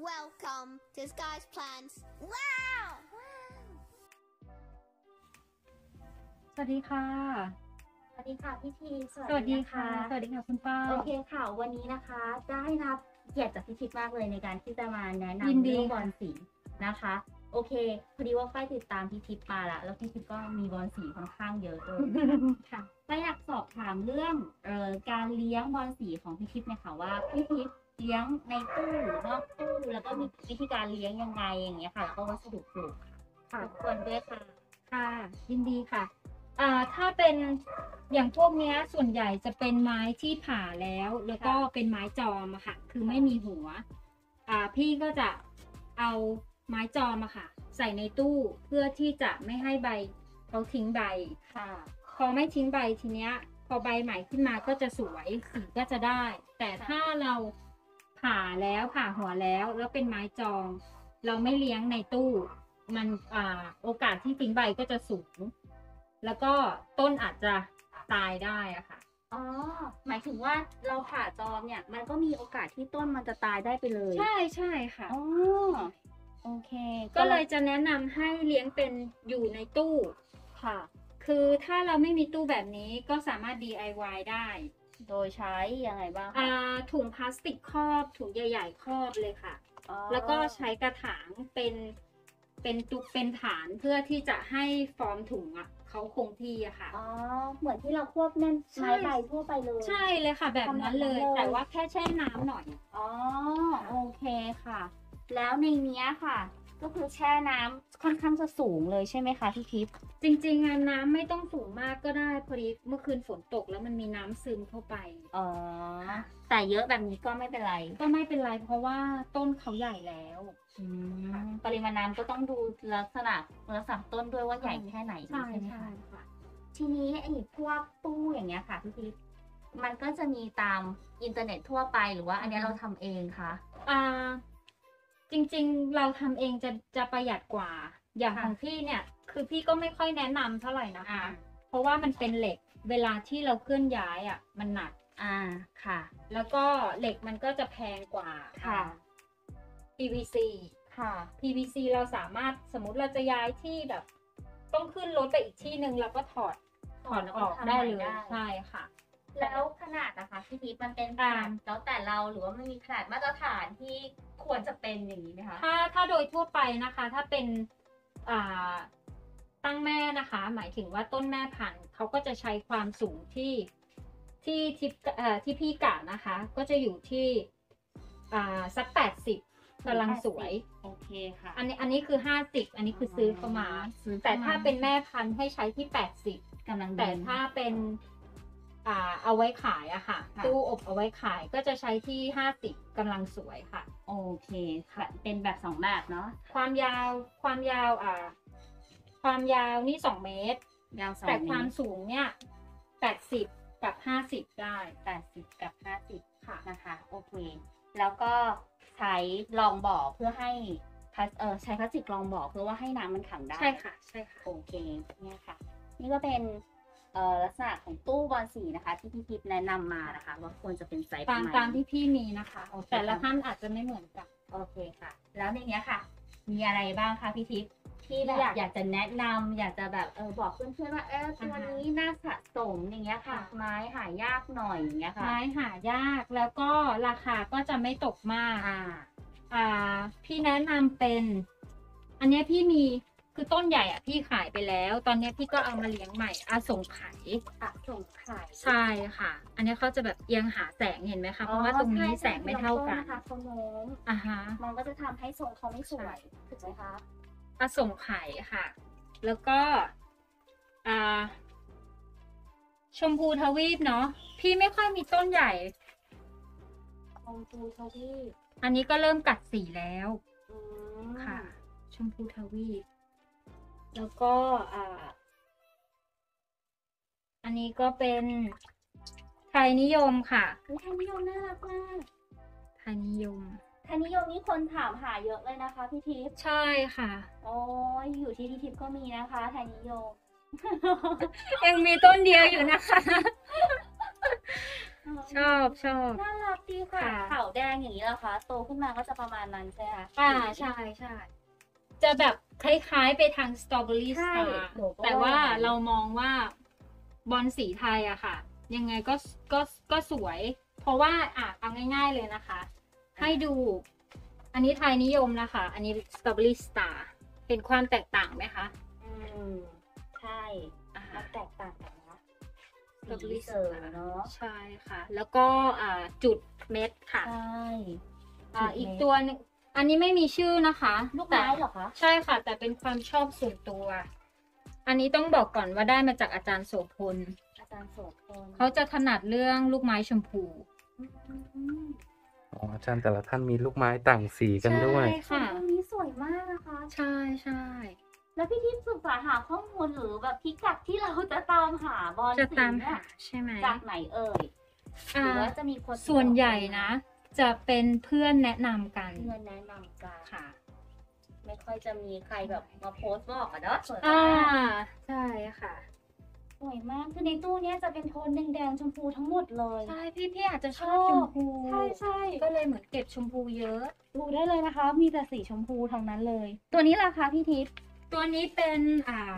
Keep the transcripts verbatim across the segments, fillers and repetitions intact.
Welcome to Sky's Plants. Wow! สวัสดีค่ะสวัสดีค่ะพี่ทีสวัสดีค่ะสวัสดีค่ะคุณป้าโอเคค่ะวันนี้นะคะได้รับเกียรติจากพี่ทิพย์มากเลยในการที่จะมาแนะนำยินดีเรื่องบอลสีนะคะโอเคพอดีว่าฝ้ายติดตามพี่ทิพย์มาละแล้วพี่ทิพย์ก็มีบอลสีค่อนข้างเยอะเลยค่ะฝ้ายอยากสอบถามเรื่องเอ่อการเลี้ยงบอลสีของพี่ทิพย์เนี่ยค่ะว่าพี่ทิพย์เลี้ยงในตู้หรือนอกตู้แล้วก็มีวิธีการเลี้ยงยังไงอย่างเงี้ยค่ะแล้วก็วัสดุปลูกค่ะรบกวนด้วยค่ะค่ะยินดีค่ะอ่าถ้าเป็นอย่างพวกเนี้ยส่วนใหญ่จะเป็นไม้ที่ผ่าแล้วแล้วก็เป็นไม้จอมอะค่ะคือไม่มีหัวอ่าพี่ก็จะเอาไม้จอมอะค่ะใส่ในตู้เพื่อที่จะไม่ให้ใบเขาทิ้งใบค่ะพอไม่ทิ้งใบทีเนี้ยพอใบใหม่ขึ้นมาก็จะสวยสีก็จะได้ แต่ถ้าเราผ่าแล้วผ่าหัวแล้วแล้วเป็นไม้จอง เราไม่เลี้ยงในตู้มันอ่าโอกาสที่ทิ้งใบก็จะสูงแล้วก็ต้นอาจจะตายได้อะค่ะอ๋อหมายถึงว่าเราผ่าจอมเนี่ยมันก็มีโอกาสที่ต้นมันจะตายได้ไปเลยใช่ใช่ค่ะอ๋อโอเคก็เลยจะแนะนำให้เลี้ยงเป็นอยู่ในตู้ค่ะคือถ้าเราไม่มีตู้แบบนี้ก็สามารถ ดี ไอ วาย ได้โดยใช้ยังไงบ้างคะอ่าถุงพลาสติกครอบถุงใหญ่ๆครอบเลยค่ะอ๋อแล้วก็ใช้กระถางเป็นเป็นตุกเป็นฐานเพื่อที่จะให้ฟอร์มถุงอ่ะเขาคงที่อะค่ะอ๋อเหมือนที่เราควบแน่นใช่ไม้ใบทั่วไปเลยใช่เลยค่ะ แบบนั้นเลยทำแบบนั้นเลยแต่ว่าแค่แช่น้ำหน่อยอ๋อโอเคค่ะ แล้วในเนี้ยค่ะ ก็คือแช่น้ำค่อนข้างจะสูงเลยใช่ไหมคะพี่ทิพย์จริงๆอะน้ำไม่ต้องสูงมากก็ได้พอดีเมื่อคืนฝนตกแล้วมันมีน้ำซึมเข้าไปอ๋อแต่เยอะแบบนี้ก็ไม่เป็นไรก็ไม่เป็นไรเพราะว่าต้นเขาใหญ่แล้วอืมปริมาณน้ำก็ต้องดูลักษณะลักษณะต้นด้วยว่าใหญ่แค่ไหนใช่ใช่ไหมใช่คะค่ะทีนี้ไอ้พวกตู้อย่างเงี้ยค่ะพี่ทิพย์มันก็จะมีตามอินเทอร์เน็ตทั่วไปหรือว่าอันเนี้ยเราทำเองคะอ่าจริงๆเราทำเองจะจะประหยัดกว่า อย่างค่ะของพี่เนี่ยคือพี่ก็ไม่ค่อยแนะนำเท่าไหร่นะคะอ่าเพราะว่ามันเป็นเหล็กเวลาที่เราเคลื่อนย้ายอ่ะมันหนักอ่าค่ะแล้วก็เหล็กมันก็จะแพงกว่าค่ะพี วี ซีค่ะพี วี ซี เราสามารถสมมุติเราจะย้ายที่แบบ ต้องขึ้นรถไปอีกที่หนึ่งเราก็ถอดถอดออกได้เลยใช่ค่ะแล้วขนาดนะคะพี่ทิพย์มันเป็นขนาดแล้วแต่เราหรือว่ามันมีขนาดมาตรฐานที่ควรจะเป็นอย่างนี้ไหมคะถ้าถ้าโดยทั่วไปนะคะ ถ้าเป็นอ่าตั้งแม่นะคะ หมายถึงว่าต้นแม่พันธุ์เขาก็จะใช้ความสูงที่ที่ที่เอ่อที่พี่กะนะคะ ก็จะอยู่ที่อ่าสักแปดสิบกำลังสวยโอเคค่ะอันนี้อันนี้คือห้าสิบอันนี้คือซื้อเข้ามาซื้อเข้ามาแต่ถ้าเป็นแม่พันธุ์ให้ใช้ที่แปดสิบกำลังดีแต่ถ้าเป็นอ่าเอาไว้ขายอะค่ะค่ะตู้อบเอาไว้ขายก็จะใช้ที่ห้าสิบกำลังสวยค่ะโอเคค่ะ เป็นแบบสองแบบเนาะความยาวความยาวอ่าความยาวนี่สองเมตรยาวสองแต่เมความตรสูงเนี่ยแปดสิบกับห้าสิบได้แปดสิบกับห้าสิบค่ะนะคะ โอเค แล้วก็ใช้รองบ่อเพื่อให้พลาสเออใช้พลาสติกรองบ่อเพื่อว่าให้น้ำมันขังได้ใช่ค่ะใช่ค่ะโอเคเนี่ยค่ะ นี่ก็เป็นเอ่อลักษณะของตู้บอลสีนะคะ ที่พี่ทิพย์แนะนำมานะคะว่าควรจะเป็นไซส์ปตาระมมาณตามที่พี่มีนะคะโอเคแต่ละท่านอาจจะไม่เหมือนกันโอเคค่ะ แล้วในเนี้ยค่ะ มีอะไรบ้างคะพี่ทิพย์ที่แบบอยากอยากจะแนะนำอยากจะแบบเออบอกเพื่อนๆว่าเออตัวนี้น่าสะสมอย่างเงี้ยค่ะค่ะไม้หายากหน่อยอย่างเงี้ยค่ะไม้หายากแล้วก็ราคาก็จะไม่ตกมากอ่าอ่าพี่แนะนำเป็น อันเนี้ยพี่มีคือต้นใหญ่อ่ะพี่ขายไปแล้ว ตอนเนี้ยพี่ก็เอามาเลี้ยงใหม่อาสงไขยอะส่งไข่ใช่ค่ะ อันนี้เขาจะแบบเอียงหาแสงเห็นไหมคะ เพราะว่าตรงนี้แสงไม่เท่ากันนะคะเขาโน้มอ่าฮะมันก็จะทำให้ทรงเขาไม่สวยถูกไหมคะอสงไขยค่ะ แล้วก็อ่าชมพูทวีปเนาะ พี่ไม่ค่อยมีต้นใหญ่ชมพูทวีปอันนี้ก็เริ่มกัดสีแล้วอืมค่ะ ชมพูทวีป แล้วก็อ่า อันนี้ก็เป็นไทยนิยมค่ะอุ๊ยไทยนิยมน่ารักมากไทยนิยมไทยนิยมนี่คนถามหาเยอะเลยนะคะพี่ทิพย์ใช่ค่ะโอ้ยอยู่ที่พี่ทิพย์ก็มีนะคะไทยนิยมยังมีต้นเดียวอยู่นะคะชอบชอบน่ารักดีค่ะค่ะขาวแดงอย่างนี้แล้วคะโตขึ้นมาก็จะประมาณนั้นใช่ไหมคะอ่าใช่ใช่จะแบบคล้ายๆไปทางสตรอเบอรี่สใช่ตาร์หนูก็แต่ว่าว่าอย่างนั้นเรามองว่าบอลสีไทยอะค่ะ ยังไงก็ก็ก็สวย เพราะว่าอ่ะเอาง่ายๆเลยนะคะ ให้ดู อันนี้ไทยนิยมนะคะ อันนี้สตรอเบอรี่สตาร์เห็นความแตกต่างไหมคะอืมใช่อ่ามันแตกต่างกันนะสตรอเบอรี่สีเสริมเนาะใช่ค่ะ แล้วก็อ่าจุดเม็ดค่ะใช่อ่าจุดเม็ดอีกตัวหนึงอันนี้ไม่มีชื่อนะคะลูกแต่ไม้เหรอคะใช่ค่ะ แต่เป็นความชอบส่วนตัว อันนี้ต้องบอกก่อนว่าได้มาจากอาจารย์โสพลอาจารย์โสพลเขาจะถนัดเรื่องลูกไม้ชมพูอืมอ๋ออาจารย์แต่ละท่านมีลูกไม้ต่างสีกันด้วยใช่ค่ะตรงนี้สวยมากนะคะใช่ใช่แล้วพี่ทิพย์ศึกษาหาข้อมูลหรือแบบพิกัดที่เราจะตามหาบอลจะสีตามเนี่หาย ใช่ไหมจากไหนเอ่ยหอ่ารือว่าจะมีคนส่วนใหญ่นะ จะเป็นเพื่อนแนะนำกันเพื่อนแนะนำกันค่ะไม่ค่อยจะมีใครแบบมาโพสต์บอกอะเนาะสวยอ่ามากใช่ค่ะสวยมากคือในตู้เนี้ยจะเป็นโทนแดงๆชมพูทั้งหมดเลยใช่พี่พี่อาจจะชอบชชอบมพูใช่ใช่ก็เลยเหมือนเก็บชมพูเยอะดูได้เลยนะคะ มีแต่สีชมพูทั้งนั้นเลย ตัวนี้ราคาพี่ทิพย์ตัวนี้เป็นอ่า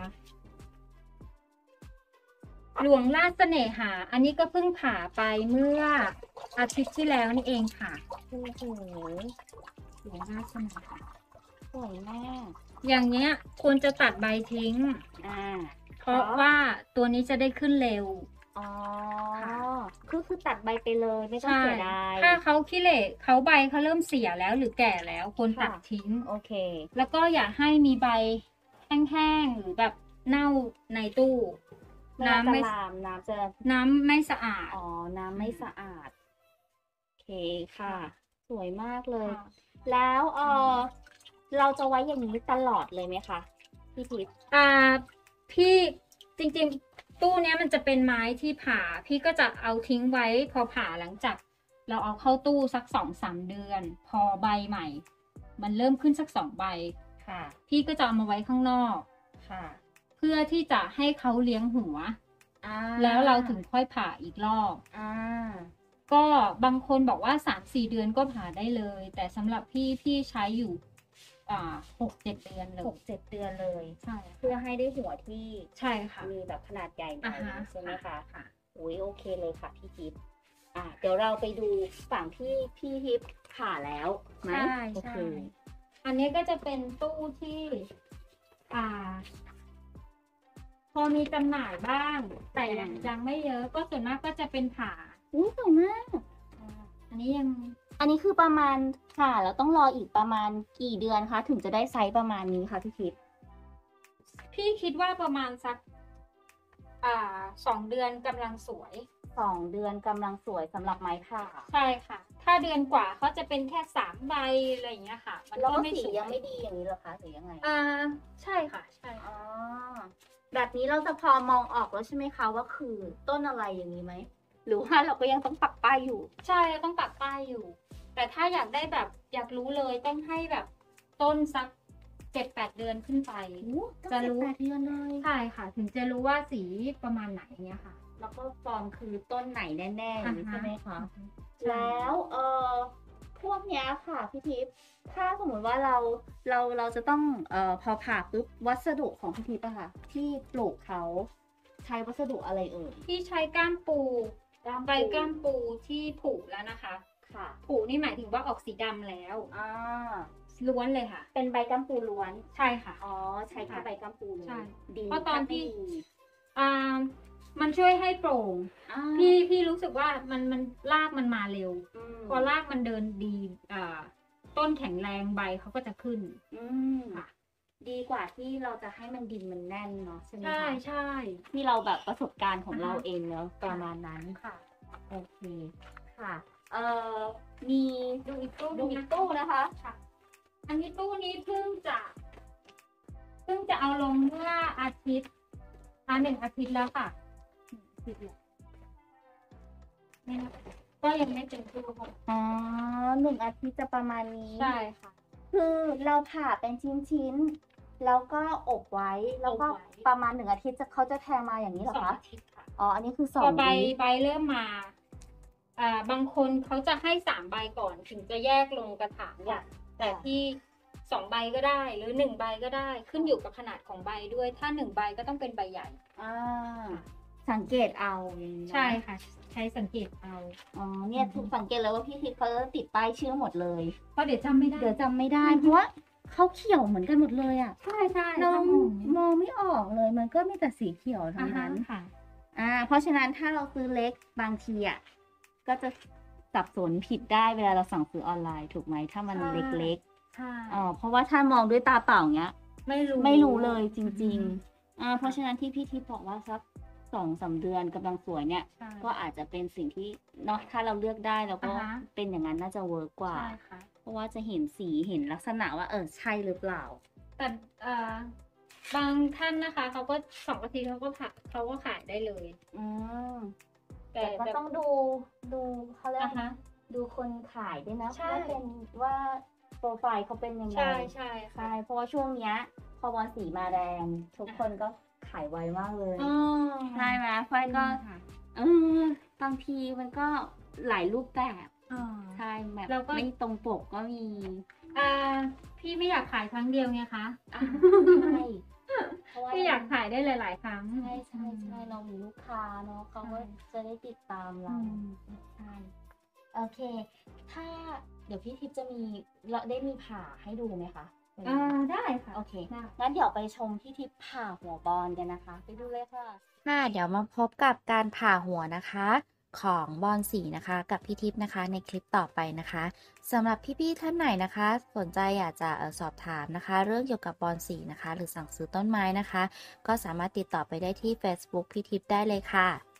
หลวงราชเสน่หา อันนี้ก็เพิ่งผ่าไปเมื่ออาทิตย์ที่แล้วนี่เองค่ะโอ้โหหลวงราชเสน่หาสวยมากอย่างเงี้ยควรจะตัดใบทิ้งอ่าเพราะว่าตัวนี้จะได้ขึ้นเร็วอ๋อค่ะคือคือตัดใบไปเลยไม่ต้องใช่เสียดายถ้าเขาขี้เหร่เขาใบเขาเริ่มเสียแล้วหรือแก่แล้วควรตัดค่ะทิ้งโอเคแล้วก็อย่าให้มีใบแห้งๆหรือแบบเน่าในตู้น้ำน้ำไม่ไม่ลามน้ำจะน้ำไม่สะอาดอ๋อ น้ำไม่สะอาด โอเคค่ะ สวยมากเลยค่ะแล้วเออเราจะไว้อย่างนี้ตลอดเลยไหมคะพี่ทิพย์อ่าพี่จริงๆ ตู้เนี้ยมันจะเป็นไม้ที่ผ่า พี่ก็จะเอาทิ้งไว้พอผ่าหลังจาก เราเอาเข้าตู้สักสองสามเดือน พอใบใหม่ มันเริ่มขึ้นสักสองใบค่ะพี่ก็จะเอามาไว้ข้างนอกค่ะเพื่อที่จะให้เขาเลี้ยงหัวอ่าแล้วเราถึงค่อยผ่าอีกรอบอ่าก็บางคนบอกว่าสามสี่เดือนก็ผ่าได้เลย แต่สำหรับพี่พี่ใช้อยู่ อ่าหกเจ็ดเดือนเลหยกเจ็ดเดือนเลยใช่เพื่อให้ได้หัวที่ใช่ค่ะมีแบบขนาดใหญ่หน่อ่าอยฮะใช่ไหมคะค่ะอุ้ยโอเคเลยค่ะพี่ทิพย์อ่ะเดี๋ยวเราไปดูฝั่งที่พี่ทิพย์ผ่าแล้วไหมใช่โอใช่เคอันนี้ก็จะเป็นตู้ที่ อ่า พอมีจำหน่ายบ้าง แต่ยังอืมยังไม่เยอะ ก็ส่วนมากก็จะเป็นผ่าอุ้ยสวยมากอ่าอันนี้ยังอันนี้คือประมาณค่ะแล้วต้องรออีกประมาณกี่เดือนคะถึงจะได้ไซส์ประมาณนี้ค่ะพี่ทิพย์พี่คิดว่าประมาณสัก อ่าสองเดือนกำลังสวยสองเดือนกำลังสวยสำหรับไม้ผ่าใช่ค่ะ ถ้าเดือนกว่าเขาจะเป็นแค่สามใบอะไรอย่างเงี้ยค่ะ มันแล้วก็ก็ไม่สีสวยยังไม่ดีอย่างนี้เหรอคะหรือยังไงอ่า ใช่ค่ะ ใช่อ๋อแบบนี้เราจะพอมองออกแล้วใช่ไหมคะว่าคือต้นอะไรอย่างนี้ไหมหรือว่าเราก็ยังต้องปักป้ายอยู่ใช่ต้องปักป้ายอยู่ แต่ถ้าอยากได้แบบอยากรู้เลยต้องให้แบบต้นสักเจ็ดแปดเดือนขึ้นไป จะรู้แปดเดือนเลยใช่ค่ะ ถึงจะรู้ว่าสีประมาณไหนเนี้ยค่ะแล้วก็ฟอร์มคือต้นไหนแน่ๆอย่างนี้ใช่ไหมคะใช่แล้วเออพวกเนี้ยค่ะพี่ทิพย์ถ้าสมมติว่าเราเราเราจะต้องเอ่อพอผ่าปุ๊บวัสดุของพี่ทิพย์อะค่ะ ที่ปลูกเขาใช้วัสดุอะไรเอ่ยที่ใช้ก้ามปูก้ามปูใบก้ามปูที่ผูกแล้วนะคะค่ะผูนี่หมายถึงว่าออกสีดำแล้วอ่าล้วนเลยค่ะเป็นใบกัมปูล้วนใช่ค่ะอ๋อใช้แค่ใบกัมปูเลยใช่ดีเพราะตอนที่ถ้าไม่ดีอ่า มันช่วยให้โปร่งอ่าพี่พี่รู้สึกว่ามันมันรากมันมาเร็วมพอรากมันเดินดีอ่าต้นแข็งแรงใบเขาก็จะขึ้นอืมค่ะดีกว่าที่เราจะให้มันดินมันแน่นเนาะใช่ไหมใช่คะใช่ที่เราแบบประสบการณ์ของอ่าฮะเราเองเนาะประมาณนั้นค่ะโอเคค่ะ เอ่อมีดูอีกตู้ดูอีกตู้นะคะค่ะ อันนี้ตู้นี้เพิ่งจะเพิ่งจะเอาลงเมื่ออาทิตย์อ่าหนึ่งอาทิตย์แล้วค่ะหนึ่งอาทิตย์แล้วไม่น่าก็ยังไม่เป็นตู้ค่ะอ๋อหนึ่งอาทิตย์จะประมาณนี้ใช่ค่ะคือเราผ่าเป็นชิ้นๆ แล้วก็อบไว้ แล้วก็อบไว้ประมาณหนึ่งอาทิตย์จะเขาจะแทงมาอย่างนี้เหรอสองคะอาทิตย์ค่ะอ๋อ อันนี้คือสอพงอใบวีคใบเริ่มมาอ่าบางคนเขาจะให้สามใบก่อนถึงจะแยกลงกระถางใหญ่แต่ที่สองใบก็ได้หรือหนึ่งใบก็ได้ขึ้นอยู่กับขนาดของใบด้วยถ้าหนึ่งใบก็ต้องเป็นใบใหญ่อ่าสังเกตเอาอย่างนี้นะใช่ค่ะ ใช้สังเกตเอาอ๋อเนี่ยถูกสังเกตเลยว่าพี่ทิพย์เขาจะติดป้ายชื่อหมดเลยเพราะเดี๋ยวจำไม่ได้เดี๋ยวจำไม่ได้เพราะว่าเขาเขียวเหมือนกันหมดเลยอ่ะใช่ใช่เราถ้ามองเนี่ยมองไม่ออกเลยมันก็มีแต่สีเขียวทั้อ่าง ฮะนั้นค่ะอ่าเพราะฉะนั้นถ้าเราซื้อเล็กบางทีอ่ะก็จะสับสนผิดได้เวลาเราสั่งซื้อออนไลน์ถูกไหมถ้ามันใช่เล็กใช่ๆอ๋อเพราะว่าถ้ามองด้วยตาเปล่าเงี้ยไม่รู้ไม่รู้เลยจริงๆอ่าเพราะฉะนั้นที่พี่ทิพย์บอกว่าสักสองสามเดือนกำลังสวยเนี่ยใช่ก็อาจจะเป็นสิ่งที่เนาะถ้าเราเลือกได้แล้วก็อ่าฮะเป็นอย่างนั้นน่าจะเวิร์กกว่าใช่ค่ะเพราะว่าจะเห็นสีเห็นลักษณะว่าเออใช่หรือเปล่าแต่เอ่อบางท่านนะคะเขาก็สองอาทิตย์เขาก็ขายเขาก็ขายได้เลยอืมแต่แต่ก็ต้องดูดูเขาเรียกอ่ะว่าฮะดูคนขายด้วยนะใช่ว่าเป็นว่าโปรไฟล์เขาเป็นยังไงใช่ใช่ค่ะใช่เพราะว่าช่วงเนี้ยพอบอลสีมาแรงทุกคนก็ขายไวมากเลยอ๋อใช่ไหมไฟก็ค่ะเออบางทีมันก็หลายรูปแบบอ๋อใช่แบบแล้วก็ไม่ตรงปกก็มีอ่าพี่ไม่อยากขายครั้งเดียวไงคะอ่าใช่เพราะว่าพี่อยากขายได้หลาย ๆ ครั้งใช่ใช่ใช่เรามีลูกค้าเนาะเขาก็จะได้ติดตามเราอืมใช่โอเค ถ้าเดี๋ยวพี่ทิพย์จะมีเราได้มีผ่าให้ดูไหมคะอ่าได้ค่ะโอเคได้งั้นเดี๋ยวไปชมพี่ทิพย์ผ่าหัวบอลกันนะคะ ไปดูเลยค่ะค่ะเดี๋ยวมาพบกับการผ่าหัวนะคะของบอลสีนะคะกับพี่ทิพย์นะคะในคลิปต่อไปนะคะสำหรับพี่ๆท่านไหนนะคะ สนใจอยากจะเอ่อสอบถามนะคะ เรื่องเกี่ยวกับบอลสีนะคะ หรือสั่งซื้อต้นไม้นะคะ ก็สามารถติดต่อไปได้ที่ Facebook พี่ทิพย์ได้เลยค่ะ